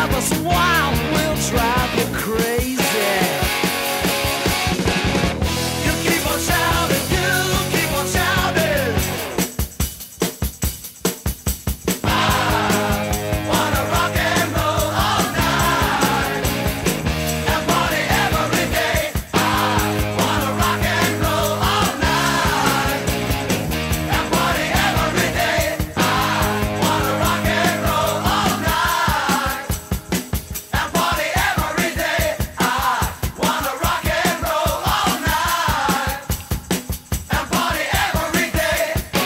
drive us wild, we'll drive you crazy. You keep on shouting, you keep on shouting. I wanna rock and roll all night and party every day. I wanna rock and roll all night and party every day. I wanna rock and roll all night and party every day. I wanna rock and roll all night and party every day.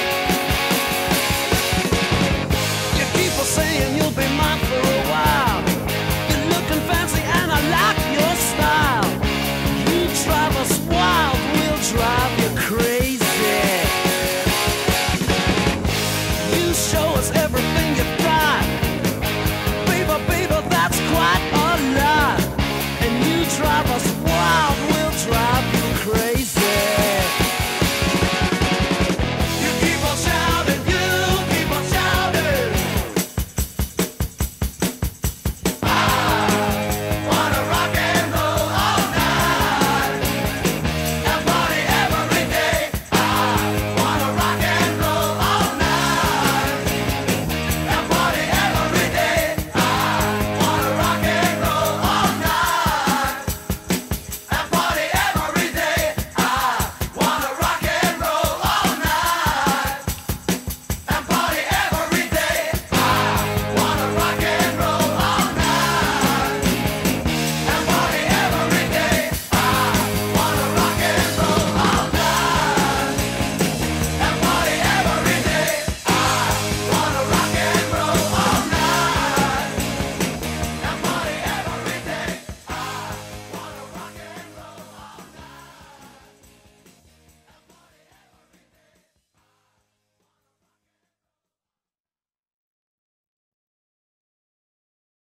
You keep on saying you'll be mine for a while. You're looking fancy and I like your style. You drive us wild, we'll drive you crazy. You show us everything you've got. Baby, baby, that's quite a lot. And you drive us